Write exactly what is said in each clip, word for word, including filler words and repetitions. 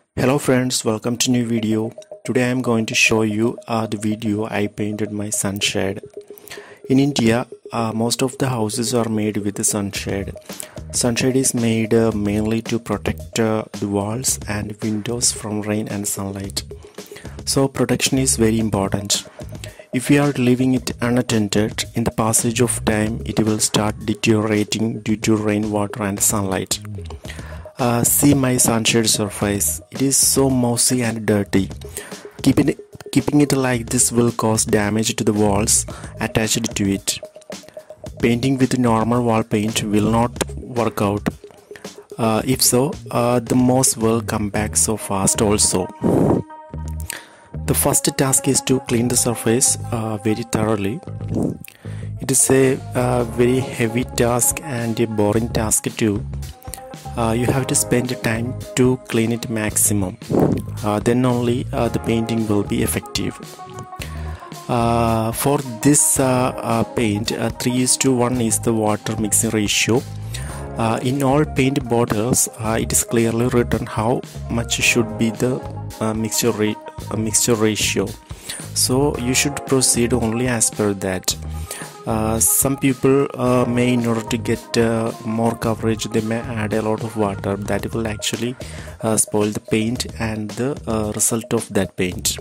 Hello friends, welcome to new video. Today I am going to show you uh, the video I painted my sunshade. In India, uh, most of the houses are made with the sunshade. Sunshade is made uh, mainly to protect uh, the walls and windows from rain and sunlight. So protection is very important. If we are leaving it unattended, in the passage of time it will start deteriorating due to rainwater and sunlight. Uh, see my sunshade surface. It is so mossy and dirty. Keeping it, keeping it like this will cause damage to the walls attached to it. Painting with normal wall paint will not work out. Uh, if so, uh, the moss will come back so fast also. The first task is to clean the surface uh, very thoroughly. It is a uh, very heavy task and a boring task too. Uh, you have to spend time to clean it maximum. Uh, then only uh, the painting will be effective. Uh, for this uh, uh, paint, uh, three is to one is the water mixing ratio. Uh, in all paint bottles, uh, it is clearly written how much should be the uh, mixture, ra uh, mixture ratio. So you should proceed only as per that. Uh, some people uh, may, in order to get uh, more coverage, they may add a lot of water. That will actually uh, spoil the paint and the uh, result of that paint.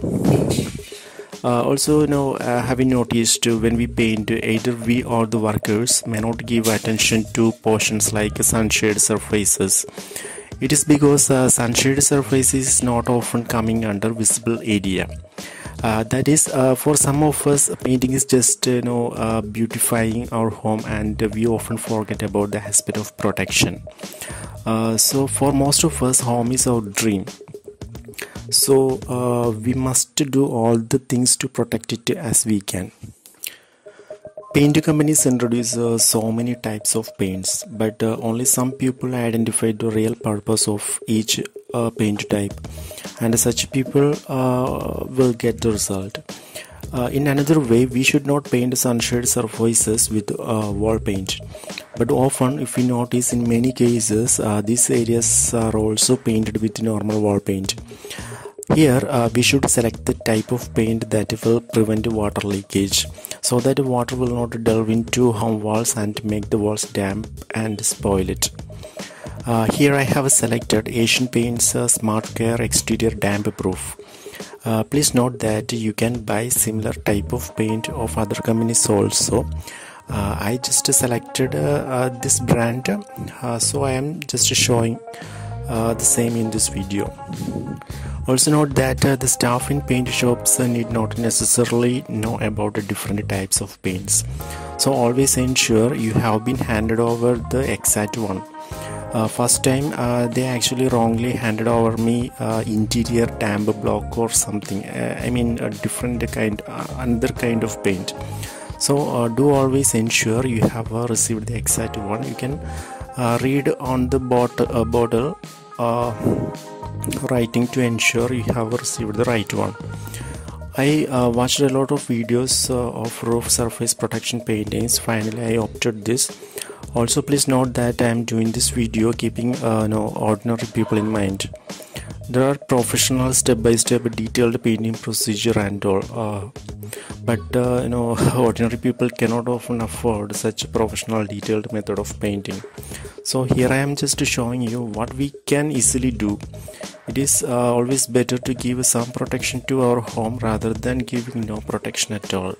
Uh, also, you know, uh, have you noticed uh, when we paint, either we or the workers may not give attention to portions like sunshade surfaces. It is because uh, sunshade surface is not often coming under visible area. Uh, that is, uh, for some of us, painting is just you know uh, beautifying our home, and we often forget about the aspect of protection. Uh, so for most of us, home is our dream. So uh, we must do all the things to protect it as we can. Paint companies introduce uh, so many types of paints, but uh, only some people identify the real purpose of each uh, paint type, and such people uh, will get the result. Uh, in another way, we should not paint sunshade surfaces with uh, wall paint, but often, if we notice, in many cases uh, these areas are also painted with normal wall paint. Here uh, we should select the type of paint that will prevent water leakage, so that water will not delve into home walls and make the walls damp and spoil it. Uh, here I have selected Asian Paints uh, Smart Care Exterior Damp Proof. Uh, please note that you can buy similar type of paint of other companies also. Uh, I just selected uh, uh, this brand, uh, so I am just showing uh, the same in this video. Also note that uh, the staff in paint shops uh, need not necessarily know about the different types of paints. So always ensure you have been handed over the exact one. Uh, first time uh, they actually wrongly handed over me uh, interior damp block or something. Uh, I mean a different kind, uh, another kind of paint. So uh, do always ensure you have uh, received the exact one. You can uh, read on the bot uh, bottle uh, writing to ensure you have received the right one. I uh, watched a lot of videos uh, of roof surface protection paintings. Finally I opted this. Also please note that I am doing this video keeping uh, no ordinary people in mind. There are professional step-by-step detailed painting procedure and all, uh, but uh, you know ordinary people cannot often afford such a professional detailed method of painting. So here I am just showing you what we can easily do. It is uh, always better to give some protection to our home rather than giving no protection at all.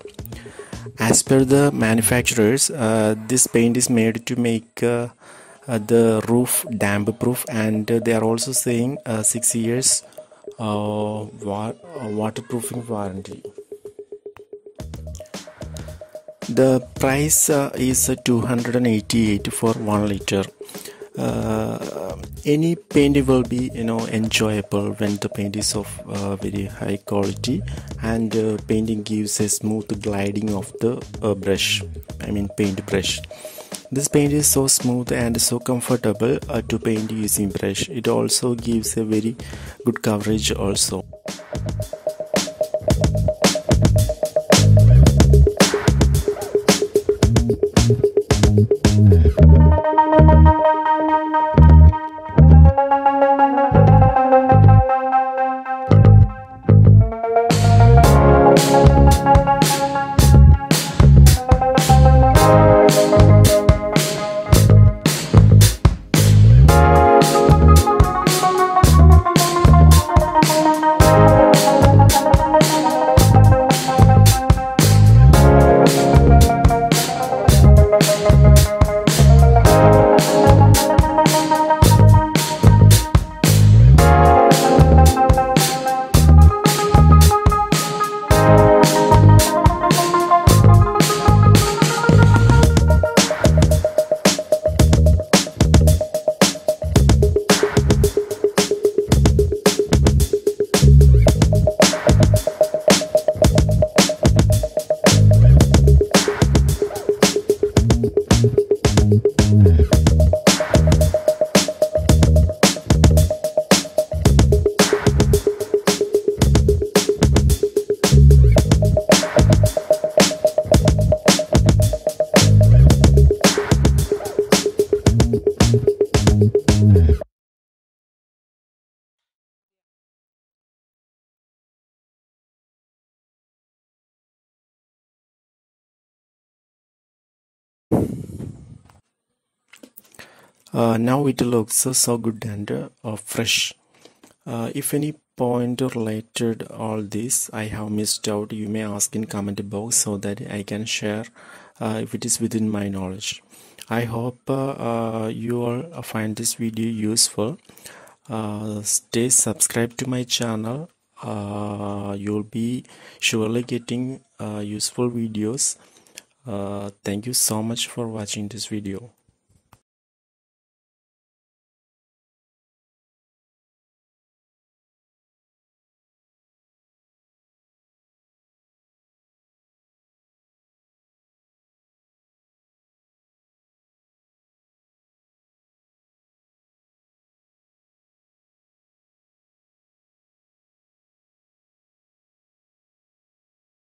As per the manufacturers, uh, this paint is made to make uh, uh, the roof damp proof, and uh, they are also saying uh, six years uh, wa waterproofing warranty. The price uh, is uh, two hundred eighty-eight for one liter. Uh, any paint will be you know enjoyable when the paint is of uh, very high quality, and uh, painting gives a smooth gliding of the uh, brush, I mean paint brush. This paint is so smooth and so comfortable uh, to paint using brush. It also gives a very good coverage also. Uh, now it looks uh, so good and uh, fresh. Uh, if any point related all this I have missed out, you may ask in comment box so that I can share uh, if it is within my knowledge. I hope uh, uh, you all find this video useful. Uh, stay subscribed to my channel. Uh, you'll be surely getting uh, useful videos. Uh, thank you so much for watching this video.